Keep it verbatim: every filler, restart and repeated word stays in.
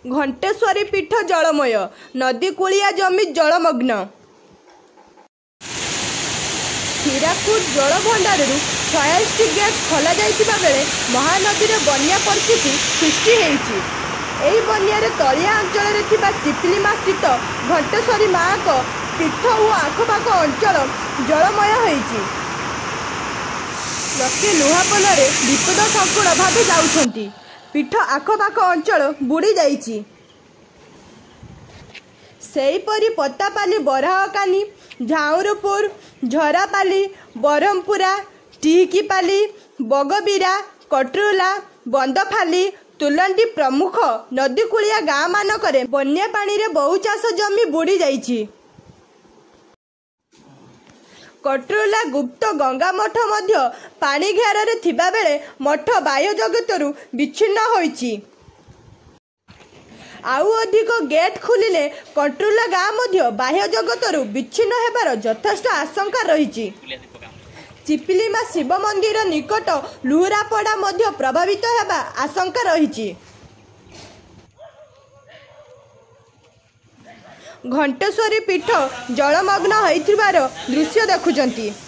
घंटेश्वरी पीठ जलमय, नदी कूलिया जमी जलमग्न। हीराकुद जलभंडार छयालीस गेट खोल जाइतिबा बेले महानदी में बन्या परिस्थिति सृष्टि होइछि। एही बन्यारे तलिया अंचल चिपिलीमा स्थित घंटेश्वरी माँ को पीठ और आखपाख अंचल जलमय होइछि। लोके लुहापोल विपद संकुल भाव जाउछंती। पीठ आखपाख अंचल बुड़ी जाइछि। सेहीपरि पत्तापाली, बराहकानी, झाउरपुर, झरापाली, बरहमपुरा, टिहिकीपाली, बगबीरा, कटरुला, बंदफाली, तुलंडी प्रमुख नदीकूलिया गाँ मानकरे बन्या पानी रे बहु चाष जमी बुड़ी जाइछि। कटरुला गुप्त गंगा मठ मध्य पानी घेर रे थिबा बेले मठ बाह्य जगतरु विच्छिन्न होइछि। आउ अधिक गेट खुलिले कटरुला गाँ मध्य बाह्य जगतरु विच्छिन्न हेबार यथेष्ट आशंका रहिछि। चिपिलीमा शिव मंदिर निकट लुहरापड़ा मध्य प्रभावित हेबा आशंका रहिछि। घंटेश्वरी पीठ जलमग्न होइथिबार दृश्य देखुचंती।